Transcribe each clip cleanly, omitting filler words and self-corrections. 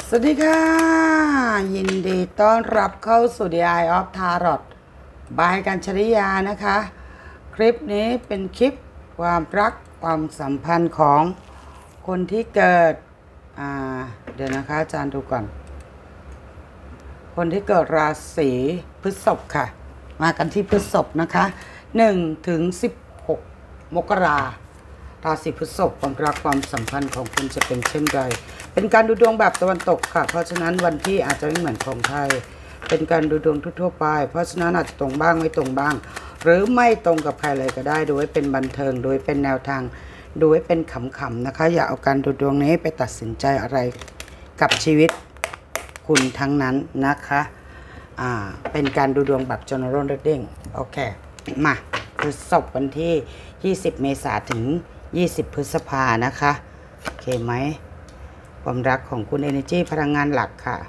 สวัสดีค่ะยินดีต้อนรับเข้าสู่ The Eye of Tarot บายกัญชริยานะคะคลิปนี้เป็นคลิปความรักความสัมพันธ์ของคนที่เกิดเดี๋ยวนะคะอาจารย์ดูก่อนคนที่เกิดราศีพฤษภค่ะมากันที่พฤษภนะคะ1 ถึง 16 มกราราศีพฤษภความรักความสัมพันธ์ของคุณจะเป็นเช่นไรเป็นการดูดวงแบบตะวันตกค่ะเพราะฉะนั้นวันที่อาจจะไม่เหมือนของไทยเป็นการดูดวงทั่วไปเพราะฉะนั้นอาจจะตรงบ้างไม่ตรงบ้างหรือไม่ตรงกับใครเลยก็ได้ดูให้เป็นบันเทิงดูให้เป็นแนวทางดูให้เป็นขำๆนะคะอย่าเอาการดูดวงนี้ไปตัดสินใจอะไรกับชีวิตคุณทั้งนั้นนะคะเป็นการดูดวงแบบ general reading โอเคมาพฤษภวันที่20 เมษายนถึง20 พฤษภานะคะโอเคไหมความรักของคุณ energy พลังงานหลักค่ะ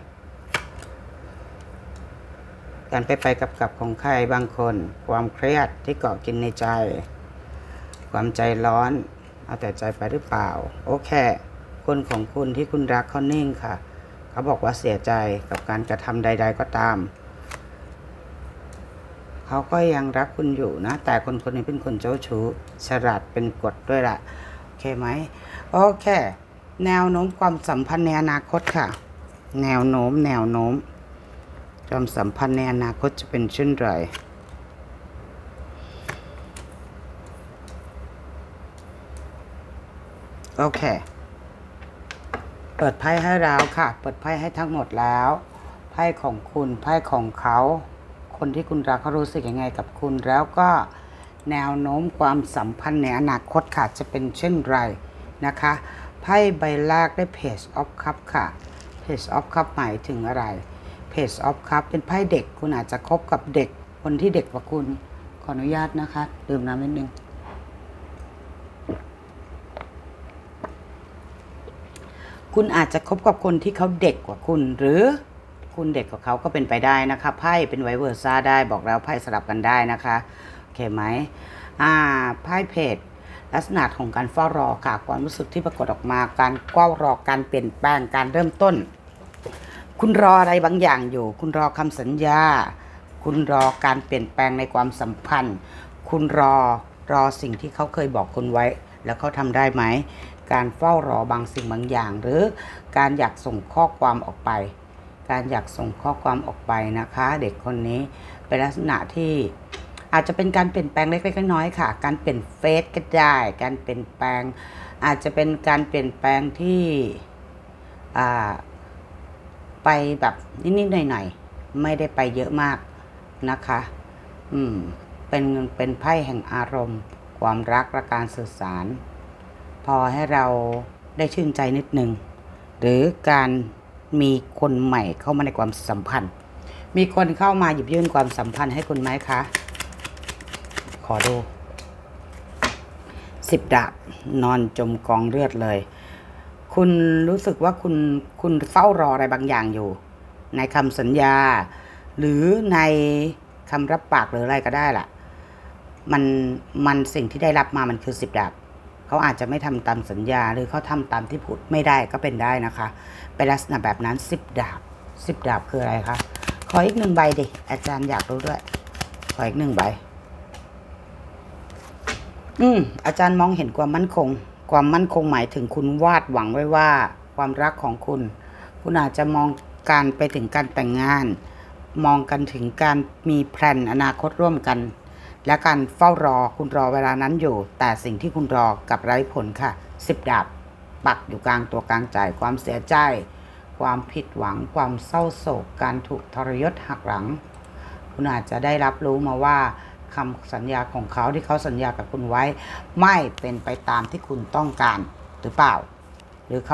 การไปกับของใครบางคนความเครียดที่เกาะกินในใจความใจร้อนเอาแต่ใจไปหรือเปล่าโอเคคนของคุณที่คุณรักเขานิ่งค่ะเขาบอกว่าเสียใจกับการกระทำใดๆก็ตามเขาก็ยังรักคุณอยู่นะแต่คนนี้เป็นคนเจ้าชู้ฉลาดเป็นกฎด้วยล่ะโอเคไหมโอเคแนวโน้มความสัมพันธ์ในอนาคตค่ะแนวโน้มความสัมพันธ์ในอนาคตจะเป็นเช่นไรโอเคเปิดไพ่ให้เราค่ะเปิดไพ่ให้ทั้งหมดแล้วไพ่ของคุณไพ่ของเขาคนที่คุณรักเขารู้สึกยังไงกับคุณแล้วก็แนวโน้มความสัมพันธ์ในอนาคตค่ะจะเป็นเช่นไรนะคะไพ่ใบแรกได้ Page of Cup ค่ะ Page of Cup หมายถึงอะไร Page of Cup เป็นไพ่เด็กคุณอาจจะคบกับเด็กคนที่เด็กกว่าคุณขออนุญาตนะคะดื่มน้ำนิดนึงคุณอาจจะคบกับคนที่เขาเด็กกว่าคุณหรือคุณเด็กกว่าเขาก็เป็นไปได้นะคะไพ่เป็นไวเวอร์ซ่าได้บอกแล้วไพ่สลับกันได้นะคะโอเคไหมไพ่เพจลักษณะของการเฝ้ารอค่ะความรู้สึกที่ปรากฏออกมาการเฝ้ารอการเปลี่ยนแปลงการเริ่มต้นคุณรออะไรบางอย่างอยู่คุณรอคำสัญญาคุณรอการเปลี่ยนแปลงในความสัมพันธ์คุณรอสิ่งที่เขาเคยบอกคุณไว้แล้วเขาทำได้ไหมการเฝ้ารอบางสิ่งบางอย่างหรือการอยากส่งข้อความออกไปการอยากส่งข้อความออกไปนะคะเด็กคนนี้เป็นลักษณะที่อาจจะเป็นการเปลี่ยนแปลงเล็กๆน้อยๆค่ะการเปลี่ยนเฟซก็ได้การเปลี่ยนแปลงอาจจะเป็นการเปลี่ยนแปลงที่ไปแบบนิดๆหน่อยๆไม่ได้ไปเยอะมากนะคะเป็นไพ่แห่งอารมณ์ความรักและการสื่อสารพอให้เราได้ชื่นใจนิดนึงหรือการมีคนใหม่เข้ามาในความสัมพันธ์มีคนเข้ามาหยิบยื่นความสัมพันธ์ให้คุณไหมคะขอดู10 ดาบนอนจมกองเลือดเลยคุณรู้สึกว่าคุณเฝ้ารออะไรบางอย่างอยู่ในคำสัญญาหรือในคำรับปากหรืออะไรก็ได้ล่ะมันสิ่งที่ได้รับมามันคือ10 ดาบเขาอาจจะไม่ทำตามสัญญาหรือเขาทำตามที่พูดไม่ได้ก็เป็นได้นะคะเป็นลักษณะแบบนั้น10 ดาบ10 ดาบคืออะไรคะขออีก1 ใบดิอาจารย์อยากรู้ด้วยขออีก1 ใบอาจารย์มองเห็นความมั่นคงหมายถึงคุณวาดหวังไว้ว่าความรักของคุณอาจจะมองการไปถึงการแต่งงานมองกันถึงการมีแพลนอนาคตร่วมกันและการเฝ้ารอคุณรอเวลานั้นอยู่แต่สิ่งที่คุณรอกับไร้ผลค่ะ10 ดาบปักอยู่กลางตัวกลางใจความเสียใจความผิดหวังความเศร้าโศกการถูกทรยศหักหลังคุณอาจจะได้รับรู้มาว่าคำสัญญาของเขาที่เขาสัญญากับคุณไว้ไม่เป็นไปตามที่คุณต้องการหรือเปล่าหรือเขา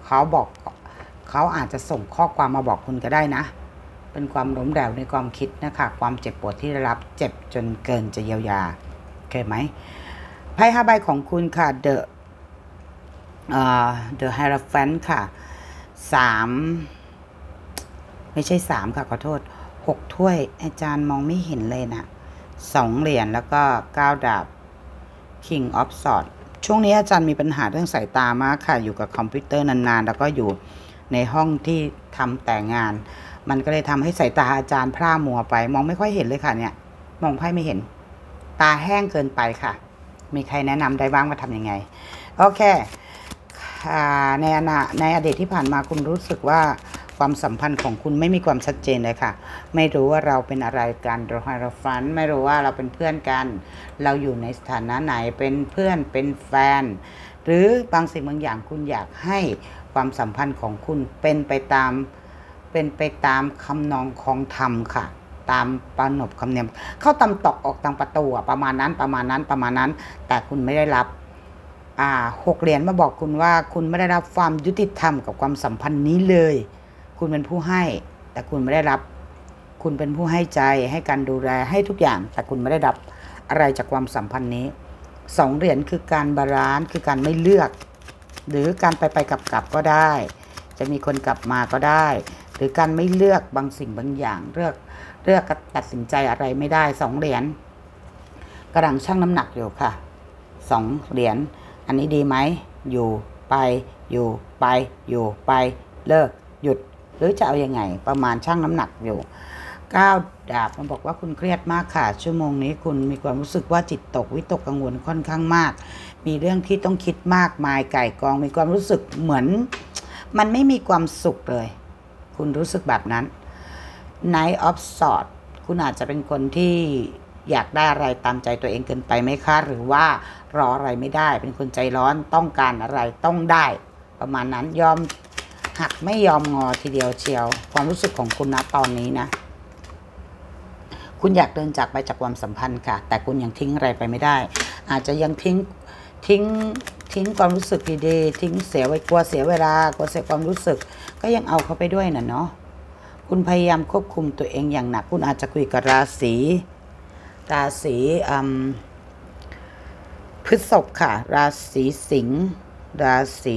อาจจะส่งข้อความมาบอกคุณก็ได้นะเป็นความล้มเหลวในความคิดนะคะความเจ็บปวดที่ได้รับเจ็บจนเกินจะเยียวยาโอเคไหมไพ่5 ใบของคุณค่ะ The Hierophant ค่ะไม่ใช่3ค่ะขอโทษ6 ถ้วยอาจารย์มองไม่เห็นเลยนะ2 เหรียญแล้วก็9 ดาบ King of Swords ช่วงนี้อาจารย์มีปัญหาเรื่องสายตามากค่ะอยู่กับคอมพิวเตอร์นานๆแล้วก็อยู่ในห้องที่ทำแต่งาน มันก็เลยทำให้สายตาอาจารย์พร่ามัวไปมองไม่ค่อยเห็นเลยค่ะเนี่ยมองไพ่ไม่เห็นตาแห้งเกินไปค่ะมีใครแนะนำได้บ้างว่าทำยังไงโอเคในอดีตที่ผ่านมาคุณรู้สึกว่าความสัมพันธ์ของคุณไม่มีความชัดเจนเลยค่ะไม่รู้ว่าเราเป็นอะไรกันเราฝันไม่รู้ว่าเราเป็นเพื่อนกันเราอยู่ในสถานะไหนเป็นเพื่อนเป็นแฟนหรือบางสิ่งบางอย่างคุณอยากให้ความสัมพันธ์ของคุณเป็นไปตามคำนองของธรรมค่ะตามปนบคำเนียมเข้าตำตอกออกตามประตูประมาณนั้นแต่คุณไม่ได้รับ6 เหรียญมาบอกคุณว่าคุณไม่ได้รับความยุติธรรมกับความสัมพันธ์นี้เลยคุณเป็นผู้ให้แต่คุณไม่ได้รับคุณเป็นผู้ให้ใจให้การดูแลให้ทุกอย่างแต่คุณไม่ได้รับอะไรจากความสัมพันธ์นี้2 เหรียญคือการบาลานซ์คือการไม่เลือกหรือการไปกลับก็ได้จะมีคนกลับมาก็ได้หรือการไม่เลือกบางสิ่งบางอย่างเลือกตัดสินใจอะไรไม่ได้2 เหรียญกำลังชั่งน้ำหนักอยู่ค่ะ2 เหรียญอันนี้ดีไหมอยู่ไปเลิกหยุดหรือจะเอายังไงประมาณชั่งน้ำหนักอยู่9 ดาบมันบอกว่าคุณเครียดมากค่ะชั่วโมงนี้คุณมีความรู้สึกว่าจิตตกวิตกกังวลค่อนข้างมากมีเรื่องที่ต้องคิดมากมายไก่กองมีความรู้สึกเหมือนมันไม่มีความสุขเลยคุณรู้สึกแบบนั้น Knight of Swords คุณอาจจะเป็นคนที่อยากได้อะไรตามใจตัวเองเกินไปไหมคะหรือว่ารออะไรไม่ได้เป็นคนใจร้อนต้องการอะไรต้องได้ประมาณนั้นยอมหักไม่ยอมงอทีเดียวเชียวความรู้สึกของคุณนะตอนนี้นะคุณอยากเดินจากไปจากความสัมพันธ์ค่ะแต่คุณยังทิ้งอะไรไปไม่ได้อาจจะยังทิ้งความรู้สึกดีๆทิ้งกลัวเสียเวลากลัวเสียความรู้สึกก็ยังเอาเขาไปด้วยน่ะเนาะคุณพยายามควบคุมตัวเองอย่างหนักคุณอาจจะคุยกับราศีพฤษภค่ะราศีสิงห์ราศี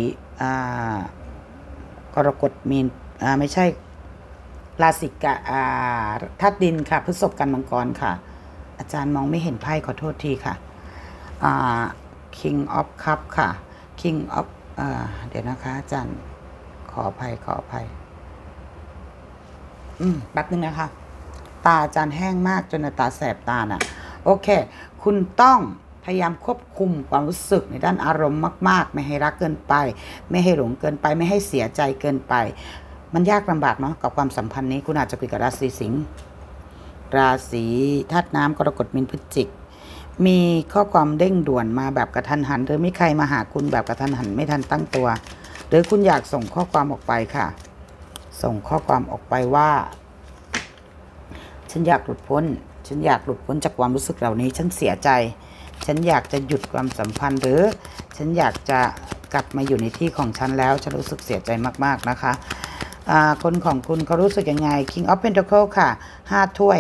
กรกฎมีนไม่ใช่ราศีธาตุดินค่ะพฤษภกันมังกรค่ะอาจารย์มองไม่เห็นไพ่ขอโทษทีค่ะKing of Cup ค่ะ King of เดี๋ยวนะคะอาจารย์ขออภัยแป๊บนึงนะคะตาอาจารย์แห้งมากจนตาแสบตาน่ะโอเคคุณต้องพยายามควบคุมความรู้สึกในด้านอารมณ์มากๆไม่ให้รักเกินไปไม่ให้หลงเกินไปไม่ให้เสียใจเกินไปมันยากลำบากเนาะกับความสัมพันธ์นี้คุณอาจจะคุยกับราศีสิงห์ราศีธาตุน้ำกรกฎมีนพฤศจิกมีข้อความเร่งด่วนมาแบบกระทันหันหรือมีใครมาหาคุณแบบกระทันหันไม่ทันตั้งตัวหรือคุณอยากส่งข้อความออกไปค่ะส่งข้อความออกไปว่าฉันอยากหลุดพ้นจากความรู้สึกเหล่านี้ฉันเสียใจฉันอยากจะหยุดความสัมพันธ์หรือฉันอยากจะกลับมาอยู่ในที่ของฉันแล้วฉันรู้สึกเสียใจมากๆนะคะคนของคุณเขารู้สึกยังไง King of Pentacle ค่ะ5 ถ้วย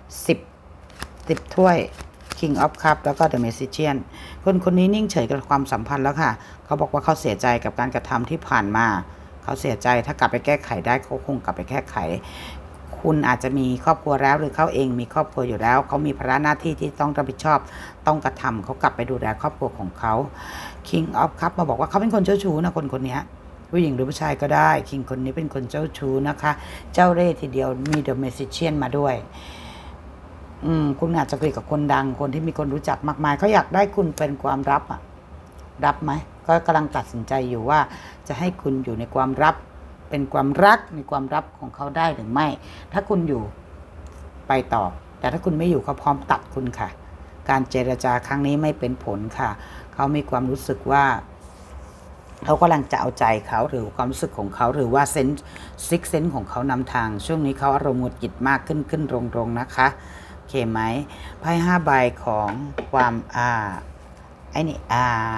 10 ถ้วย King of Cup แล้วก็ The Magician คนนี้นิ่งเฉยกับความสัมพันธ์แล้วค่ะเขาบอกว่าเขาเสียใจกับการกระทำที่ผ่านมาเขาเสียใจถ้ากลับไปแก้ไขได้เขาคงกลับไปแก้ไขคุณอาจจะมีครอบครัวแล้วหรือเขาเองมีครอบครัวอยู่แล้วเขามีภาระหน้าที่ที่ต้องรับผิดชอบต้องกระทำเขากลับไปดูแลครอบครัวของเขา King of Cup มาบอกว่าเขาเป็นคนเจ้าชู้นะคนนี้ผู้หญิงหรือผู้ชายก็ได้คิงคนนี้เป็นคนเจ้าชู้นะคะเจ้าเร่ห์ทีเดียวมี The Magician มาด้วยคุณอาจจะคุยกับคนดังคนที่มีคนรู้จักมากมายเขาอยากได้คุณเป็นความลับรับไหมก็กำลังตัดสินใจอยู่ว่าจะให้คุณอยู่ในความลับเป็นความรักในความลับของเขาได้หรือไม่ถ้าคุณอยู่ไปต่อแต่ถ้าคุณไม่อยู่เขาพร้อมตัดคุณค่ะการเจรจาครั้งนี้ไม่เป็นผลค่ะเขามีความรู้สึกว่าเขากำลังจะเอาใจเขาหรือความรู้สึกของเขาหรือว่าซิกเซนของเขานำทางช่วงนี้เขาอารมณ์หงุดหงิดมากขึ้นลงนะคะโอเคไหมไพ่5 ใบของความไอ้นี่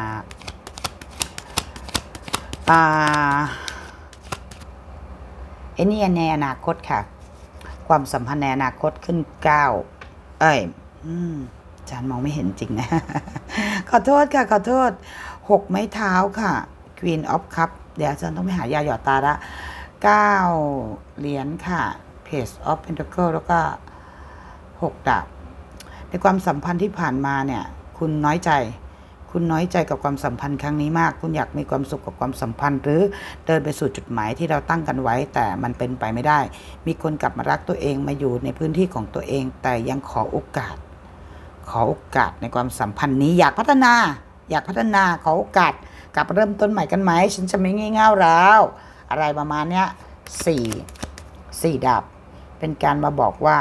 นี่ในอนาคตค่ะความสัมพันธ์ในอนาคตขึ้น9อาจารย์มองไม่เห็นจริงนะ ขอโทษค่ะขอโทษ6 ไม้เท้าค่ะ Queen of Cup เดี๋ยวอาจารย์ต้องไปหายาหยอดตาละ9 เหรียญค่ะ Page of Pentacle แล้วก็6 ดาบในความสัมพันธ์ที่ผ่านมาเนี่ยคุณน้อยใจคุณน้อยใจกับความสัมพันธ์ครั้งนี้มากคุณอยากมีความสุขกับความสัมพันธ์หรือเดินไปสู่จุดหมายที่เราตั้งกันไว้แต่มันเป็นไปไม่ได้มีคนกลับมารักตัวเองมาอยู่ในพื้นที่ของตัวเองแต่ยังขอโอกาสในความสัมพันธ์นี้อยากพัฒนาขอโอกาสกลับเริ่มต้นใหม่กันไหมฉันจะไม่งี่เง่าแล้วอะไรประมาณเนี้ยสี่ดาบเป็นการมาบอกว่า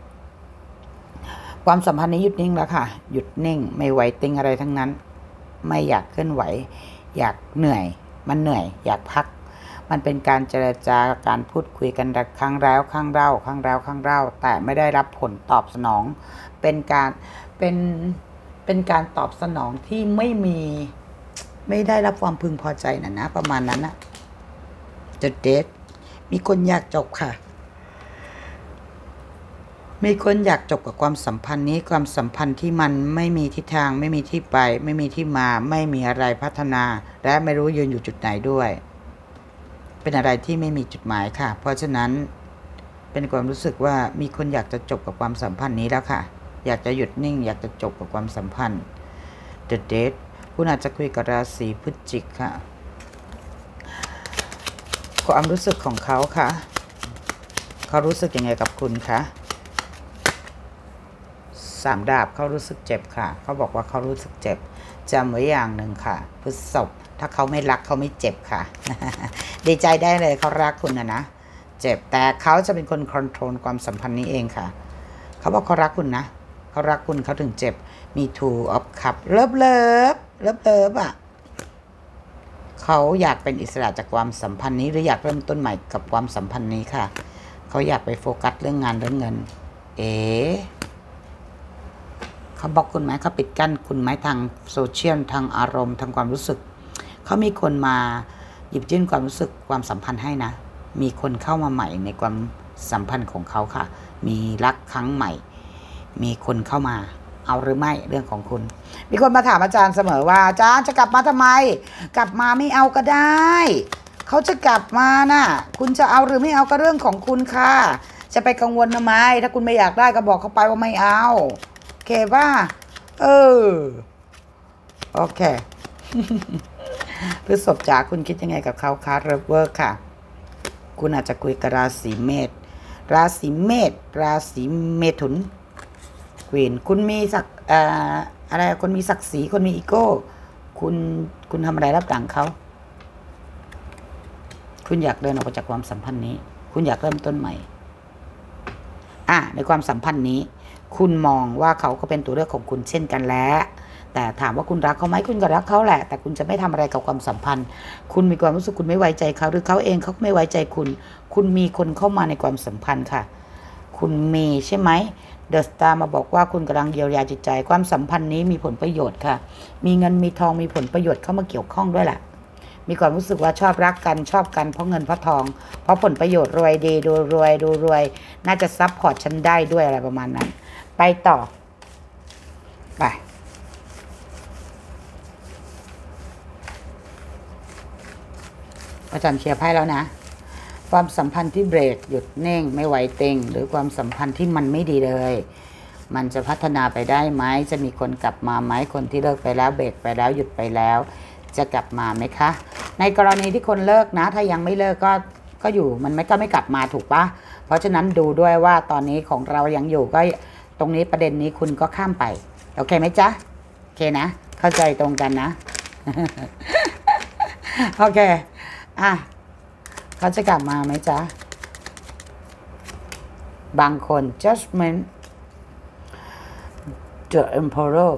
ความสัมพันธ์นี้หยุดนิ่งแล้วค่ะหยุดนิ่งไม่ไหวติงอะไรทั้งนั้นไม่อยากเคลื่อนไหวอยากเหนื่อยมันเหนื่อยอยากพักมันเป็นการเจรจาการพูดคุยกันครั้งแล้วครั้งเล่าแต่ไม่ได้รับผลตอบสนองเป็นการตอบสนองที่ไม่ได้รับความพึงพอใจนะประมาณนั้นนะThe Dateมีคนอยากจบค่ะมีคนอยากจบกับความสัมพันธ์นี้ความสัมพันธ์ที่มันไม่มีทิศทางไม่มีที่ไปไม่มีที่มาไม่มีอะไรพัฒนาและไม่รู้ยืนอยู่จุดไหนด้วยเป็นอะไรที่ไม่มีจุดหมายค่ะเพราะฉะนั้นเป็นความรู้สึกว่ามีคนอยากจะจบกับความสัมพันธ์นี้แล้วค่ะอยากจะหยุดนิ่งอยากจะจบกับความสัมพันธ์ The Date คุณอาจจะคุยกับราศีพฤศจิกค่ะความรู้สึกของเขาค่ะเขารู้สึกยังไงกับคุณคะ3 ดาบเขารู้สึกเจ็บค่ะเขาบอกว่าเขารู้สึกเจ็บจำไว้อย่างหนึ่งค่ะพฤษภถ้าเขาไม่รักเขาไม่เจ็บค่ะ ดีใจได้เลยเขารักคุณนะเจ็บแต่เขาจะเป็นคนคอนโทรลความสัมพันธ์นี้เองค่ะเขาบอกเขารักคุณนะเขารักคุณเขาถึงเจ็บมี Two of Cups เลิฟอ่ะเขาอยากเป็นอิสระจากความสัมพันธ์นี้หรืออยากเริ่มต้นใหม่กับความสัมพันธ์นี้ค่ะเขาอยากไปโฟกัสเรื่องงานเรื่องเงินเขาบล็อกคุณไหมเขาปิดกั้นคุณไหมทางโซเชียลทางอารมณ์ทางความรู้สึกเขามีคนมาหยิบยื่นความรู้สึกความสัมพันธ์ให้นะมีคนเข้ามาใหม่ในความสัมพันธ์ของเขาค่ะมีรักครั้งใหม่มีคนเข้ามาเอาหรือไม่เรื่องของคุณมีคนมาถามอาจารย์เสมอว่าอาจารย์จะกลับมาทำไมกลับมาไม่เอาก็ได้เขาจะกลับมาน่ะคุณจะเอาหรือไม่เอาก็เรื่องของคุณค่ะจะไปกังวลทำไมถ้าคุณไม่อยากได้ก็บอกเขาไปว่าไม่เอาโอเคป่ะโอเค พฤษภจ๋าคุณคิดยังไงกับเขาคะเรเวอร์ค่ะคุณอาจจะคุยกับราศีเมษราศีเมถุนควีนคุณมีอะไรคนมีศักดิ์ศรีคนมีอีโก้คุณทำอะไรรับหลังเขาคุณอยากเดินออกไปจากความสัมพันธ์นี้คุณอยากเริ่มต้นใหม่ในความสัมพันธ์นี้คุณมองว่าเขาก็เป็นตัวเลือกของคุณเช่นกันแล้วแต่ถามว่าคุณรักเขาไหมคุณก็รักเขาแหละแต่คุณจะไม่ทำอะไรกับความสัมพันธ์คุณมีความรู้สึกคุณไม่ไว้ใจเขาหรือเขาเองเขาไม่ไว้ใจคุณมีคนเข้ามาในความสัมพันธ์ค่ะคุณมีใช่ไหมเดอะสตาร์มาบอกว่าคุณกำลังเยียวยาจิตใจความสัมพันธ์นี้มีผลประโยชน์ค่ะมีเงินมีทองมีผลประโยชน์เข้ามาเกี่ยวข้องด้วยแหละมีความรู้สึกว่าชอบรักกันชอบกันเพราะเงินเพราะทองเพราะผลประโยชน์รวยดีดูรวยน่าจะซับพอร์ตฉันได้ด้วยอะไรประมาณนั้นไปต่อไปอาจารย์เคลียร์ไพ่แล้วนะความสัมพันธ์ที่เบรกหยุดนิ่งไม่ไหวเต็งหรือความสัมพันธ์ที่มันไม่ดีเลยมันจะพัฒนาไปได้ไหมจะมีคนกลับมาไหมคนที่เลิกไปแล้วเบรกไปแล้วหยุดไปแล้วจะกลับมาไหมคะในกรณีที่คนเลิกนะถ้ายังไม่เลิกก็อยู่มันก็ไม่กลับมาถูกปะเพราะฉะนั้นดูด้วยว่าตอนนี้ของเรายังอยู่ก็ตรงนี้ประเด็นนี้คุณก็ข้ามไปโอเคไหมจ๊ะโอเคนะเข้าใจตรงกันนะ โอเคเขาจะกลับมาไหมจ๊ะบางคน judgment the emperor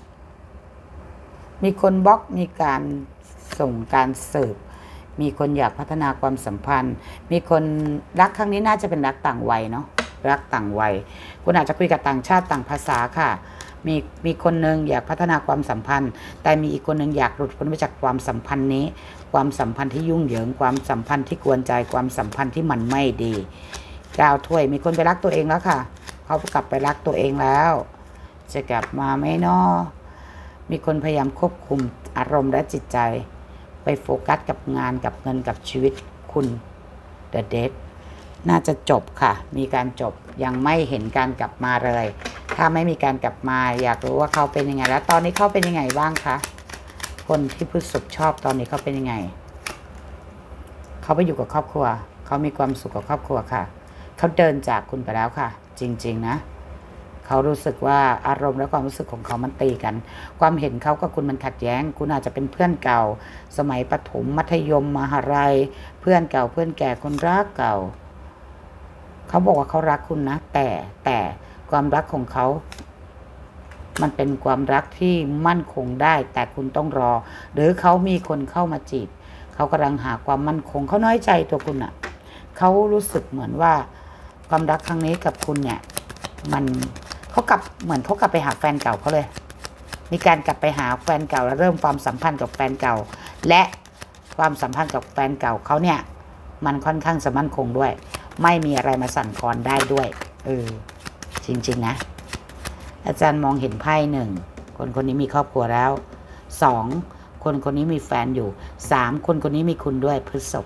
มีคนบล็อกมีการส่งการสืบมีคนอยากพัฒนาความสัมพันธ์มีคนรักครั้งนี้น่าจะเป็นรักต่างวัยเนาะรักต่างวัยคุณอาจจะคุยกับต่างชาติต่างภาษาค่ะมีคนหนึ่งอยากพัฒนาความสัมพันธ์แต่มีอีกคนหนึ่งอยากหลุดพ้นไปจากความสัมพันธ์นี้ความสัมพันธ์ที่ยุ่งเหยิงความสัมพันธ์ที่กวนใจความสัมพันธ์ที่มันไม่ดี9 ถ้วยมีคนไปรักตัวเองแล้วค่ะเขากลับไปรักตัวเองแล้วจะกลับมาไหมเนาะมีคนพยายามควบคุมอารมณ์และจิตใจไปโฟกัสกับงานกับเงินกับชีวิตคุณ The Date น่าจะจบค่ะมีการจบยังไม่เห็นการกลับมาเลยถ้าไม่มีการกลับมาอยากรู้ว่าเขาเป็นยังไงแล้วตอนนี้เขาเป็นยังไงบ้างคะคนที่พฤษภชอบตอนนี้เขาเป็นยังไงเขาไปอยู่กับครอบครัวเขามีความสุขกับครอบครัวค่ะเขาเดินจากคุณไปแล้วค่ะจริงๆนะเขารู้สึกว่าอารมณ์และความรู้สึกของเขามันตีกันความเห็นเขากับคุณมันขัดแย้งคุณอาจจะเป็นเพื่อนเก่าสมัยประถมมัธยมมหาลัยเพื่อนเก่าเพื่อนแก่คนรักเก่าเขาบอกว่าเขารักคุณนะแต่ความรักของเขามันเป็นความรักที่มั่นคงได้แต่คุณต้องรอหรือเขามีคนเข้ามาจีบเขากำลังหาความมั่นคงเขาน้อยใจตัวคุณอ่ะเขารู้สึกเหมือนว่าความรักครั้งนี้กับคุณเนี่ยมันเขากลับเหมือนเขากลับไปหาแฟนเก่าเขาเลยมีการกลับไปหาแฟนเก่าแล้วเริ่มความสัมพันธ์กับแฟนเก่าและความสัมพันธ์กับแฟนเก่าเขาเนี่ยมันค่อนข้างจะมั่นคงด้วยไม่มีอะไรมาสั่นคลอนได้ด้วยจริงๆนะอาจารย์มองเห็นไพ่1คนนี้มีครอบครัวแล้ว2คนนี้มีแฟนอยู่3คนนี้มีคุณด้วยพฤษภ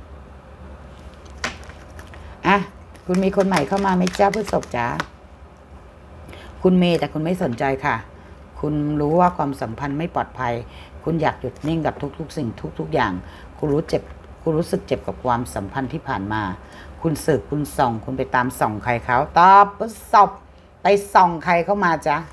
คุณมีคนใหม่เข้ามาไหมจ้าพฤษภจ๋าคุณเมย์แต่คุณไม่สนใจค่ะคุณรู้ว่าความสัมพันธ์ไม่ปลอดภัยคุณอยากหยุดนิ่งกับทุกๆสิ่งทุกๆอย่างคุณรู้สึกเจ็บกับความสัมพันธ์ที่ผ่านมาคุณสืบคุณส่องคุณไปตามส่องใครเขาตอบพฤษภไปส่องใครเข้ามาจ๊ะ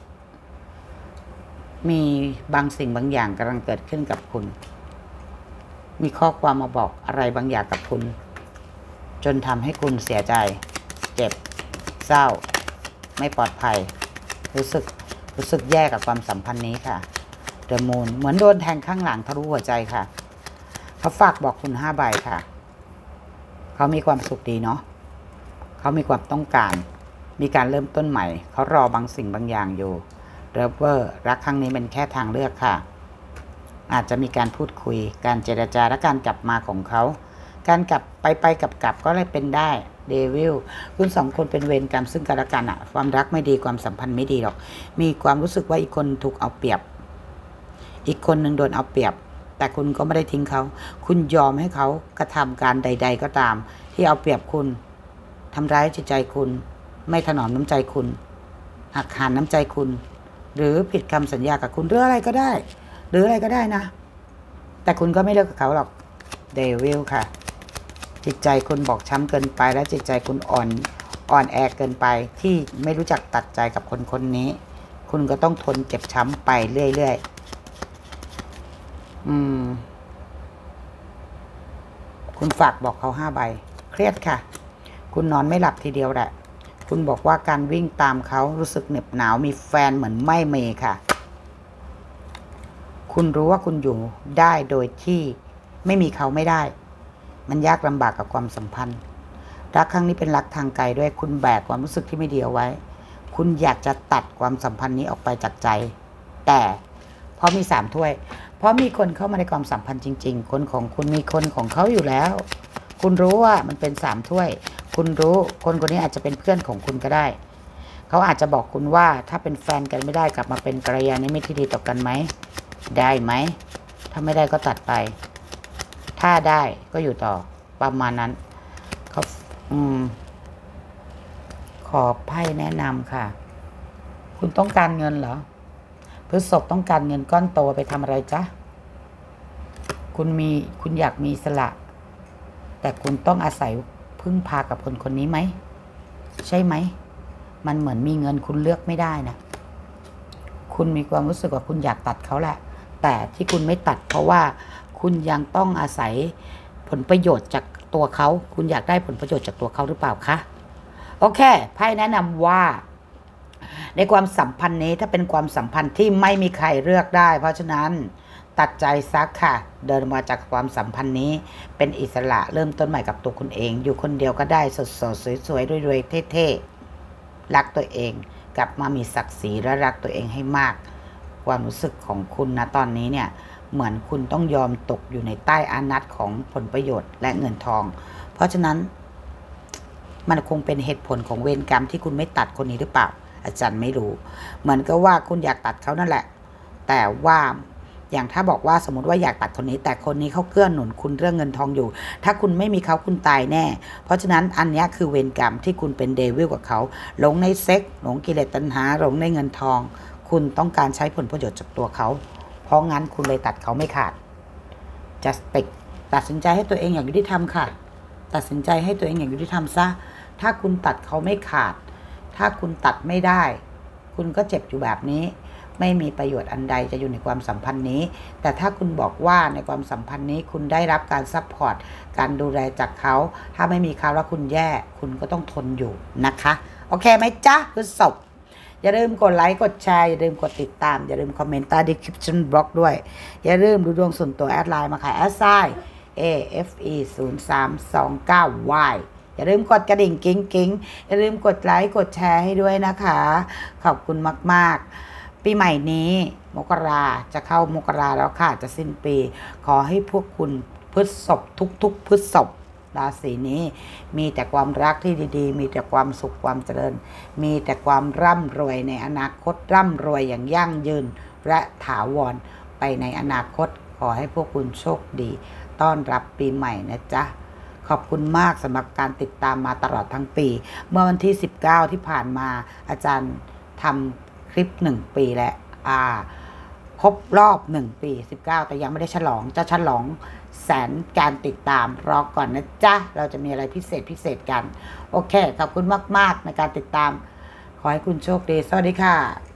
มีบางสิ่งบางอย่างกำลังเกิดขึ้นกับคุณมีข้อความมาบอกอะไรบางอย่างกับคุณจนทำให้คุณเสียใจเจ็บเศร้าไม่ปลอดภัยรู้สึกแย่กับความสัมพันธ์นี้ค่ะเดอะมูนเหมือนโดนแทงข้างหลังทะลุหัวใจค่ะเขาฝากบอกคุณ5 ใบค่ะเขามีความสุขดีเนาะเขามีความต้องการมีการเริ่มต้นใหม่เขารอบางสิ่งบางอย่างอยู่เลิฟเวอร์รักครั้งนี้เป็นแค่ทางเลือกค่ะอาจจะมีการพูดคุยการเจรจาและการกลับมาของเขาการกลับไปกลับก็เลยเป็นได้เดวิลคุณ2คนเป็นเวรกรรมซึ่งกันและกันอะความรักไม่ดีความสัมพันธ์ไม่ดีหรอกมีความรู้สึกว่าอีกคนถูกเอาเปรียบอีกคนหนึ่งโดนเอาเปรียบแต่คุณก็ไม่ได้ทิ้งเขาคุณยอมให้เขากระทำการใดๆก็ตามที่เอาเปรียบคุณทำร้ายจิตใจคุณไม่ถนอมน้ำใจคุณหักหานน้ำใจคุณหรือผิดคำสัญญากับคุณหรืออะไรก็ได้นะแต่คุณก็ไม่เลิกกับเขาหรอกเดวิลค่ะจิตใจคุณบอบช้ำเกินไปและจิตใจคุณอ่อนแอเกินไปที่ไม่รู้จักตัดใจกับคนนี้คุณก็ต้องทนเจ็บช้ำไปเรื่อยคุณฝากบอกเขา5 ใบเครียดค่ะคุณนอนไม่หลับทีเดียวแหละคุณบอกว่าการวิ่งตามเขารู้สึกเหน็บหนาวมีแฟนเหมือนไม่เมย์ค่ะคุณรู้ว่าคุณอยู่ได้โดยที่ไม่มีเขาไม่ได้มันยากลำบากกับความสัมพันธ์รักครั้งนี้เป็นรักทางไกลด้วยคุณแบกความรู้สึกที่ไม่ดีเอาไว้คุณอยากจะตัดความสัมพันธ์นี้ออกไปจากใจแต่เพราะมี3 ถ้วยเพราะมีคนเข้ามาในความสัมพันธ์จริงๆคนของคุณมีคนของเขาอยู่แล้วคุณรู้ว่ามันเป็น3 ถ้วยคุณรู้คนนี้อาจจะเป็นเพื่อนของคุณก็ได้เขาอาจจะบอกคุณว่าถ้าเป็นแฟนกันไม่ได้กลับมาเป็นกัลยาณมิตรที่ดีต่อกันไหมได้ไหมถ้าไม่ได้ก็ตัดไปถ้าได้ก็อยู่ต่อประมาณนั้นเขาขอไพ่แนะนำค่ะคุณต้องการเงินเหรอพฤษภต้องการเงินก้อนโตไปทำอะไรจ๊ะคุณอยากมีอิสระแต่คุณต้องอาศัยพึ่งพากับคนนี้ไหมใช่ไหมมันเหมือนมีเงินคุณเลือกไม่ได้นะคุณมีความรู้สึกว่าคุณอยากตัดเขาแหละแต่ที่คุณไม่ตัดเพราะว่าคุณยังต้องอาศัยผลประโยชน์จากตัวเขาคุณอยากได้ผลประโยชน์จากตัวเขาหรือเปล่าคะโอเคไพ่แนะนำว่าในความสัมพันธ์นี้ถ้าเป็นความสัมพันธ์ที่ไม่มีใครเลือกได้เพราะฉะนั้นตัดใจซักค่ะเดินมาจากความสัมพันธ์นี้เป็นอิสระเริ่มต้นใหม่กับตัวคุณเองอยู่คนเดียวก็ได้สดๆสวยๆรวยๆเท่ๆรักตัวเองกลับมามีศักดิ์ศรีและรักตัวเองให้มากความรู้สึกของคุณนะตอนนี้เนี่ยเหมือนคุณต้องยอมตกอยู่ในใต้อานัตของผลประโยชน์และเงินทองเพราะฉะนั้นมันคงเป็นเหตุผลของเวรกรรมที่คุณไม่ตัดคนนี้หรือเปล่าอาจารย์ไม่รู้เหมือนกับว่าคุณอยากตัดเขานั่นแหละแต่ว่าอย่างถ้าบอกว่าสมมติว่าอยากตัดคนนี้แต่คนนี้เขาเกื้อหนุนคุณเรื่องเงินทองอยู่ ถ้าคุณไม่มีเขาคุณตายแน่ เพราะฉะนั้นอันนี้คือเวรกรรมที่คุณเป็นเดวิลกับเขาหลงในเซ็กหลงกิเลสตัณหาหลงในเงินทองคุณต้องการใช้ผลประโยชน์จากตัวเขาเพราะงั้นคุณเลยตัดเขาไม่ขาดจะตัดสินใจให้ตัวเองอย่างยุติธรรมค่ะตัดสินใจให้ตัวเองอย่างยุติธรรมซะถ้าคุณตัดเขาไม่ขาดถ้าคุณตัดไม่ได้คุณก็เจ็บอยู่แบบนี้ไม่มีประโยชน์อันใดจะอยู่ในความสัมพันธ์นี้แต่ถ้าคุณบอกว่าในความสัมพันธ์นี้คุณได้รับการซัพพอร์ตการดูแลจากเขาถ้าไม่มีเขาแล้วคุณแย่คุณก็ต้องทนอยู่นะคะโอเคไหมจ๊ะคือศพอย่าลืมกดไลค์กดแชร์อย่าลืมกดติดตามอย่าลืมคอมเมนต์ใต้ description box ด้วยอย่าลืมดูดวงส่วนตัวแอดไลน์มาค่ะ@AFE0329Y อย่าลืมกดกระดิ่งกิ๊งอย่าลืมกดไลค์กดแชร์ให้ด้วยนะคะขอบคุณมากๆปีใหม่นี้มกราจะเข้ามกราแล้วค่ะจะสิ้นปีขอให้พวกคุณพฤษภทุกพฤษภราศีนี้มีแต่ความรักที่ดีๆมีแต่ความสุขความเจริญมีแต่ความร่ำรวยในอนาคตร่ำรวยอย่างยั่งยืนและถาวรไปในอนาคตขอให้พวกคุณโชคดีต้อนรับปีใหม่นะจ๊ะขอบคุณมากสำหรับการติดตามมาตลอดทั้งปีเมื่อวันที่19ที่ผ่านมาอาจารย์ทำคลิป1ปีและครบรอบ1ปี19แต่ยังไม่ได้ฉลองจะฉลองแสนการติดตามรอก่อนนะจ๊ะเราจะมีอะไรพิเศษกันโอเคขอบคุณมากๆในการติดตามขอให้คุณโชคดีสวัสดีค่ะ